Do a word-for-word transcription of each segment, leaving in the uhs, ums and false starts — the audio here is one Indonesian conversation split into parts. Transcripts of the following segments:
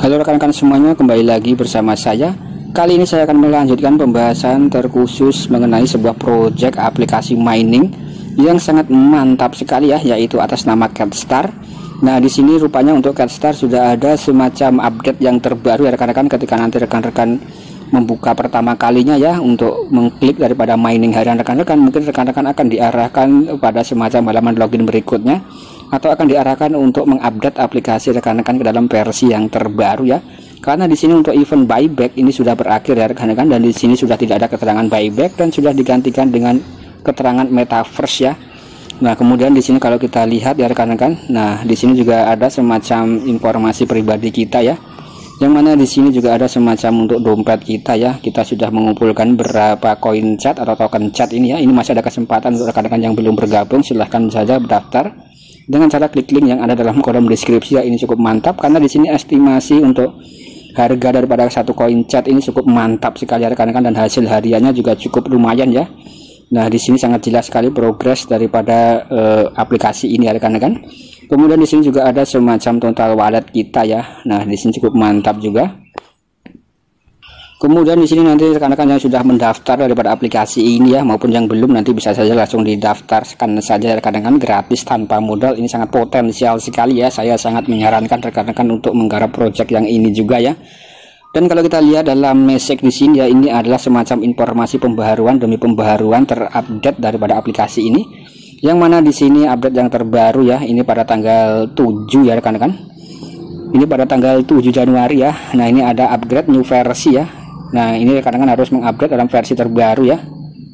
Halo rekan-rekan semuanya, kembali lagi bersama saya. Kali ini saya akan melanjutkan pembahasan terkhusus mengenai sebuah project aplikasi mining yang sangat mantap sekali ya, yaitu atas nama CatStar. Nah, di sini rupanya untuk CatStar sudah ada semacam update yang terbaru ya rekan-rekan, ketika nanti rekan-rekan membuka pertama kalinya ya untuk mengklik daripada mining harian rekan-rekan, mungkin rekan-rekan akan diarahkan pada semacam halaman login berikutnya, atau akan diarahkan untuk mengupdate aplikasi rekan-rekan ke dalam versi yang terbaru ya. Karena di sini untuk event buyback ini sudah berakhir ya rekan-rekan, dan di sini sudah tidak ada keterangan buyback dan sudah digantikan dengan keterangan metaverse ya. Nah, kemudian di sini kalau kita lihat ya rekan-rekan, nah di sini juga ada semacam informasi pribadi kita ya. Yang mana di sini juga ada semacam untuk dompet kita ya. Kita sudah mengumpulkan berapa koin cat atau token cat ini ya. Ini masih ada kesempatan untuk rekan-rekan yang belum bergabung, silahkan saja berdaftar dengan cara klik link yang ada dalam kolom deskripsi ya. Ini cukup mantap karena di sini estimasi untuk harga daripada satu koin cat ini cukup mantap sekali ya rekan-rekan, dan hasil hariannya juga cukup lumayan ya. Nah, di sini sangat jelas sekali progres daripada uh, aplikasi ini ya rekan-rekan. Kemudian di sini juga ada semacam total wallet kita ya. Nah, di sini cukup mantap juga. Kemudian di sini nanti rekan-rekan yang sudah mendaftar daripada aplikasi ini ya, maupun yang belum, nanti bisa saja langsung didaftarkan saja rekan-rekan, gratis tanpa modal. Ini sangat potensial sekali ya. Saya sangat menyarankan rekan-rekan untuk menggarap project yang ini juga ya. Dan kalau kita lihat dalam message di sini ya, ini adalah semacam informasi pembaharuan demi pembaharuan terupdate daripada aplikasi ini. Yang mana di sini update yang terbaru ya, ini pada tanggal tujuh ya rekan-rekan. Ini pada tanggal tujuh Januari ya. Nah, ini ada upgrade new versi ya. Nah, ini rekan-rekan harus mengupgrade dalam versi terbaru ya.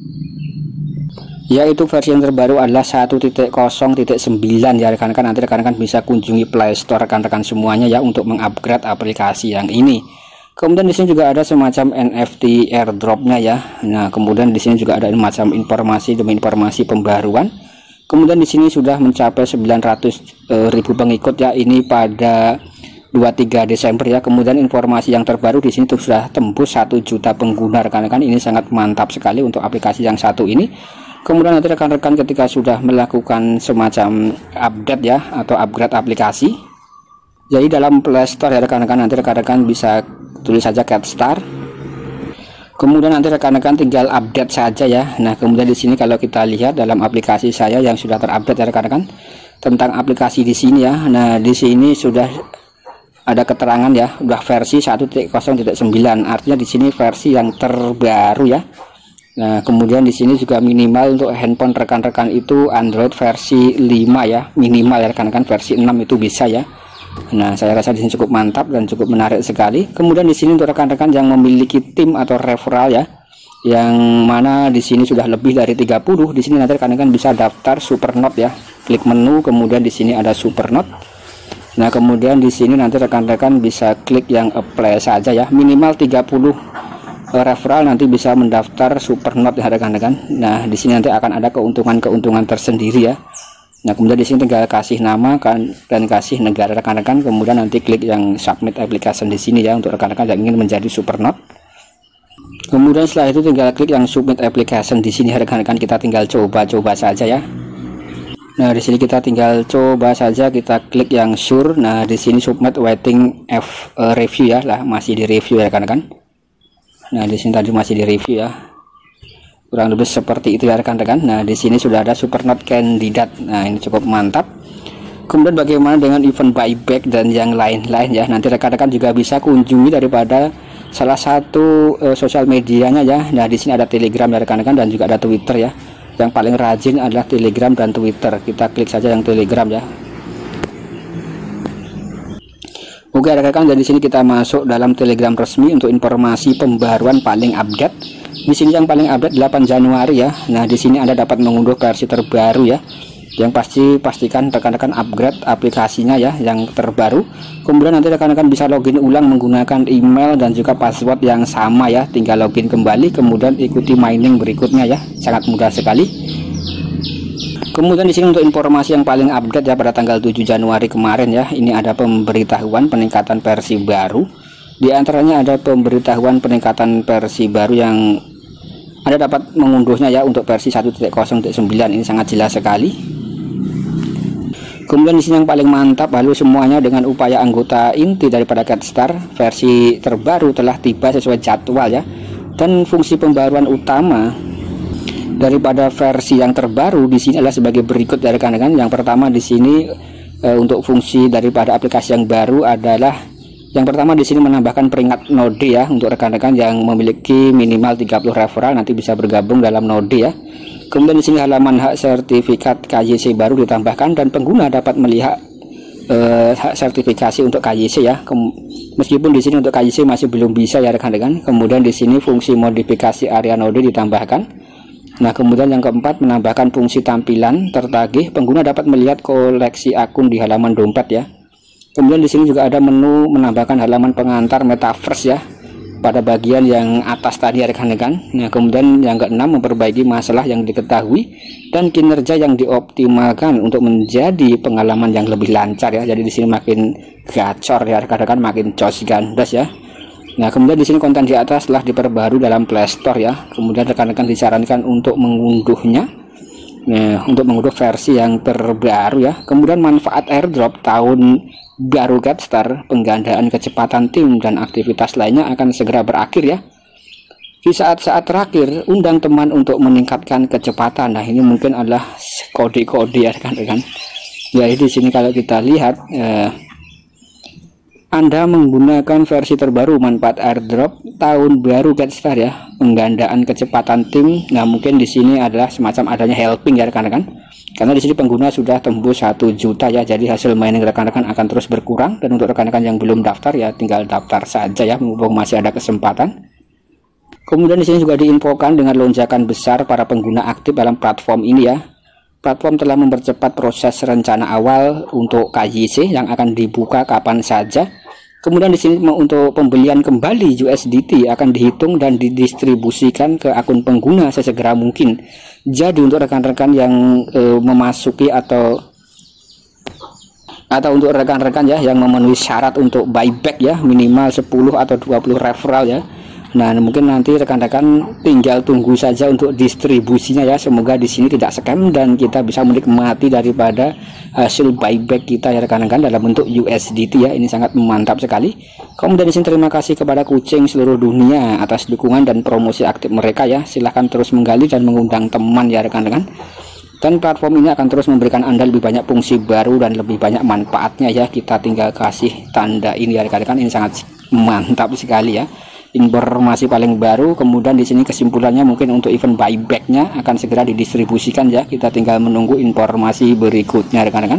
Yaitu versi yang terbaru adalah satu titik nol titik sembilan ya rekan-rekan. Nanti rekan-rekan bisa kunjungi Play Store rekan-rekan semuanya ya untuk mengupgrade aplikasi yang ini. Kemudian di sini juga ada semacam N F T airdropnya ya. Nah, kemudian di sini juga ada macam informasi demi informasi pembaruan. Kemudian di sini sudah mencapai sembilan ratus ribu pengikut ya, ini pada dua puluh tiga Desember ya. Kemudian informasi yang terbaru di sini tuh sudah tembus satu juta pengguna rekan-rekan. Ini sangat mantap sekali untuk aplikasi yang satu ini. Kemudian nanti rekan-rekan ketika sudah melakukan semacam update ya atau upgrade aplikasi, jadi dalam Play Store ya rekan-rekan, nanti rekan-rekan bisa tulis saja CatStar. Kemudian nanti rekan-rekan tinggal update saja ya. Nah, kemudian di sini kalau kita lihat dalam aplikasi saya yang sudah terupdate ya rekan-rekan tentang aplikasi di sini ya. Nah, di sini sudah ada keterangan ya, udah versi satu titik nol titik sembilan. Artinya di sini versi yang terbaru ya. Nah, kemudian di sini juga minimal untuk handphone rekan-rekan itu Android versi lima ya, minimal ya rekan-rekan, versi enam itu bisa ya. Nah, saya rasa di sini cukup mantap dan cukup menarik sekali. Kemudian di sini untuk rekan-rekan yang memiliki tim atau referral ya, yang mana di sini sudah lebih dari tiga puluh, di sini nanti rekan-rekan bisa daftar Supernode ya. Klik menu, kemudian di sini ada Supernode. Nah, kemudian di sini nanti rekan-rekan bisa klik yang apply saja ya. Minimal tiga puluh referral nanti bisa mendaftar Supernode ya rekan-rekan. Nah, di sini nanti akan ada keuntungan-keuntungan tersendiri ya. Nah, kemudian di sini tinggal kasih nama kan dan kasih negara rekan-rekan, kemudian nanti klik yang submit application di sini ya untuk rekan-rekan yang ingin menjadi Supernode. Kemudian setelah itu tinggal klik yang submit application di sini rekan-rekan, kita tinggal coba-coba saja ya. Nah, di sini kita tinggal coba saja, kita klik yang sure. Nah, di sini submit waiting F uh, review ya, lah masih di review ya rekan-rekan. Nah, di sini tadi masih di review ya. Kurang lebih seperti itu ya rekan-rekan. Nah, di sini sudah ada Supernode kandidat. Nah, ini cukup mantap. Kemudian bagaimana dengan event buyback dan yang lain-lain ya. Nanti rekan-rekan juga bisa kunjungi daripada salah satu uh, sosial medianya ya. Nah, di sini ada Telegram ya rekan-rekan, dan juga ada Twitter ya. Yang paling rajin adalah Telegram dan Twitter. Kita klik saja yang Telegram ya. Oke rekan-rekan, dari sini kita masuk dalam Telegram resmi untuk informasi pembaruan paling update. Di sini yang paling update delapan Januari ya. Nah, di sini Anda dapat mengunduh versi terbaru ya. Yang pasti pastikan rekan-rekan upgrade aplikasinya ya yang terbaru. Kemudian nanti rekan-rekan bisa login ulang menggunakan email dan juga password yang sama ya. Tinggal login kembali, kemudian ikuti mining berikutnya ya. Sangat mudah sekali. Kemudian di sini untuk informasi yang paling update ya pada tanggal tujuh Januari kemarin ya. Ini ada pemberitahuan peningkatan versi baru. Di antaranya ada pemberitahuan peningkatan versi baru yang Anda dapat mengunduhnya ya untuk versi satu titik nol titik sembilan. Ini sangat jelas sekali. Kemudian di sini yang paling mantap, lalu semuanya dengan upaya anggota inti daripada CatStar versi terbaru telah tiba sesuai jadwal ya. Dan fungsi pembaruan utama daripada versi yang terbaru di sini adalah sebagai berikut ya rekan-rekan. Yang pertama di sini e, untuk fungsi daripada aplikasi yang baru adalah yang pertama di sini menambahkan peringkat node ya untuk rekan-rekan yang memiliki minimal tiga puluh referral nanti bisa bergabung dalam node ya. Kemudian di sini halaman hak sertifikat K Y C baru ditambahkan dan pengguna dapat melihat e, hak sertifikasi untuk K Y C ya. Kem meskipun di sini untuk K Y C masih belum bisa ya rekan-rekan. Kemudian di sini fungsi modifikasi area node ditambahkan. Nah, kemudian yang keempat menambahkan fungsi tampilan tertagih, pengguna dapat melihat koleksi akun di halaman dompet ya. Kemudian di sini juga ada menu menambahkan halaman pengantar metaverse ya pada bagian yang atas tadi ya rekan-rekan. Nah, kemudian yang keenam memperbaiki masalah yang diketahui dan kinerja yang dioptimalkan untuk menjadi pengalaman yang lebih lancar ya. Jadi di sini makin gacor ya rekan-rekan, makin jos gandas ya. Nah, kemudian di sini konten di atas telah diperbarui dalam Play Store ya. Kemudian rekan-rekan disarankan untuk mengunduhnya, nah, untuk mengunduh versi yang terbaru ya. Kemudian manfaat airdrop tahun baru CatStar, penggandaan kecepatan tim dan aktivitas lainnya akan segera berakhir ya. Di saat-saat terakhir, undang teman untuk meningkatkan kecepatan. Nah, ini mungkin adalah kode-kode ya rekan-rekan. Ya, di sini kalau kita lihat. Eh, Anda menggunakan versi terbaru manfaat airdrop tahun baru CatStar ya, penggandaan kecepatan tim. Nah, mungkin di sini adalah semacam adanya helping ya rekan-rekan. Karena di sini pengguna sudah tembus satu juta ya, jadi hasil mining rekan-rekan akan terus berkurang. Dan untuk rekan-rekan yang belum daftar ya tinggal daftar saja ya, mumpung masih ada kesempatan. Kemudian di sini juga diinfokan dengan lonjakan besar para pengguna aktif dalam platform ini ya. Platform telah mempercepat proses rencana awal untuk K Y C yang akan dibuka kapan saja. Kemudian di sini untuk pembelian kembali U S D T akan dihitung dan didistribusikan ke akun pengguna sesegera mungkin. Jadi untuk rekan-rekan yang e, memasuki atau atau untuk rekan-rekan ya yang memenuhi syarat untuk buyback ya, minimal sepuluh atau dua puluh referral ya. Nah, mungkin nanti rekan-rekan tinggal tunggu saja untuk distribusinya ya. Semoga di sini tidak scam dan kita bisa menikmati daripada hasil buyback kita ya rekan-rekan dalam bentuk U S D T ya. Ini sangat mantap sekali. Kemudian di sini terima kasih kepada kucing seluruh dunia atas dukungan dan promosi aktif mereka ya. Silahkan terus menggali dan mengundang teman ya rekan-rekan. Dan platform ini akan terus memberikan Anda lebih banyak fungsi baru dan lebih banyak manfaatnya ya. Kita tinggal kasih tanda ini ya rekan-rekan. Ini sangat mantap sekali ya. Informasi paling baru. Kemudian di sini kesimpulannya mungkin untuk event buybacknya akan segera didistribusikan ya. Kita tinggal menunggu informasi berikutnya rekan-rekan.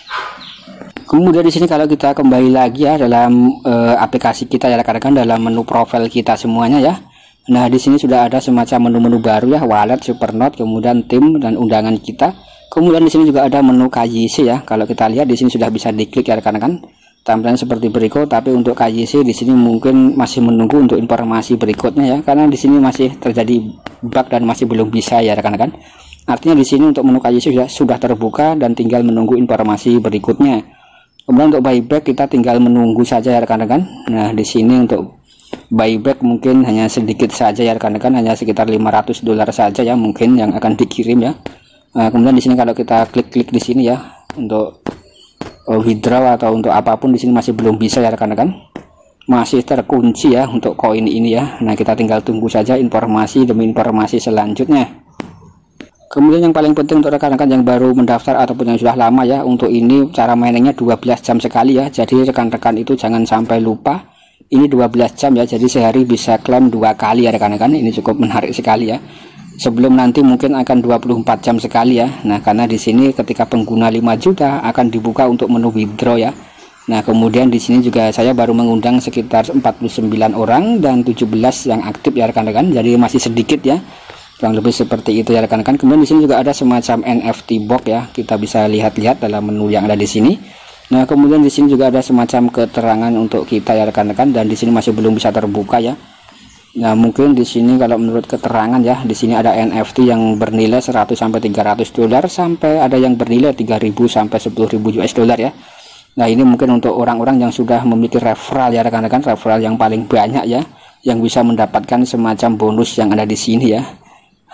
Kemudian di sini kalau kita kembali lagi ya dalam uh, aplikasi kita ya rekan-rekan, dalam menu profil kita semuanya ya. Nah, di sini sudah ada semacam menu-menu baru ya, wallet, supernode, kemudian tim dan undangan kita. Kemudian di sini juga ada menu K Y C ya. Kalau kita lihat di sini sudah bisa diklik ya rekan-rekan. Tampilan seperti berikut, tapi untuk K Y C di sini mungkin masih menunggu untuk informasi berikutnya ya, karena di sini masih terjadi bug dan masih belum bisa ya rekan-rekan. Artinya di sini untuk menu K Y C sudah sudah terbuka dan tinggal menunggu informasi berikutnya. Kemudian untuk buyback kita tinggal menunggu saja ya rekan-rekan. Nah, di sini untuk buyback mungkin hanya sedikit saja ya rekan-rekan, hanya sekitar lima ratus dolar saja ya mungkin yang akan dikirim ya. Nah, kemudian di sini kalau kita klik-klik di sini ya untuk withdraw atau untuk apapun di sini masih belum bisa ya rekan-rekan, masih terkunci ya untuk koin ini ya. Nah, kita tinggal tunggu saja informasi demi informasi selanjutnya. Kemudian yang paling penting untuk rekan-rekan yang baru mendaftar ataupun yang sudah lama ya, untuk ini cara mainnya dua belas jam sekali ya. Jadi rekan-rekan itu jangan sampai lupa, ini dua belas jam ya, jadi sehari bisa klaim dua kali ya rekan-rekan. Ini cukup menarik sekali ya. Sebelum nanti mungkin akan dua puluh empat jam sekali ya. Nah, karena di sini ketika pengguna lima juta akan dibuka untuk menu withdraw ya. Nah, kemudian di sini juga saya baru mengundang sekitar empat puluh sembilan orang dan tujuh belas yang aktif ya rekan-rekan. Jadi masih sedikit ya. Kurang lebih seperti itu ya rekan-rekan. Kemudian di sini juga ada semacam N F T box ya. Kita bisa lihat-lihat dalam menu yang ada di sini. Nah, kemudian di sini juga ada semacam keterangan untuk kita ya rekan-rekan, dan di sini masih belum bisa terbuka ya. Nah, mungkin di sini kalau menurut keterangan ya, di sini ada N F T yang bernilai seratus sampai tiga ratus dolar, sampai ada yang bernilai tiga ribu sampai sepuluh ribu U S dollar ya. Nah, ini mungkin untuk orang-orang yang sudah memiliki referral ya rekan-rekan, referral yang paling banyak ya, yang bisa mendapatkan semacam bonus yang ada di sini ya.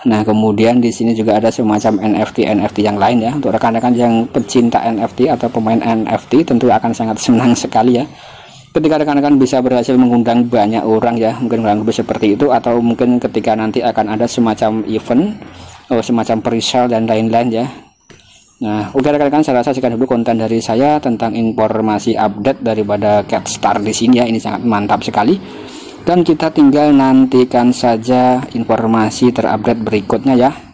Nah, kemudian di sini juga ada semacam N F T N F T yang lain ya. Untuk rekan-rekan yang pecinta N F T atau pemain N F T tentu akan sangat senang sekali ya ketika rekan-rekan bisa berhasil mengundang banyak orang ya, mungkin kurang lebih seperti itu, atau mungkin ketika nanti akan ada semacam event, oh, semacam pre-sale dan lain-lain ya. Nah, oke rekan-rekan, saya rasa sekian dulu konten dari saya tentang informasi update daripada Catstar di sini ya. Ini sangat mantap sekali. Dan kita tinggal nantikan saja informasi terupdate berikutnya ya.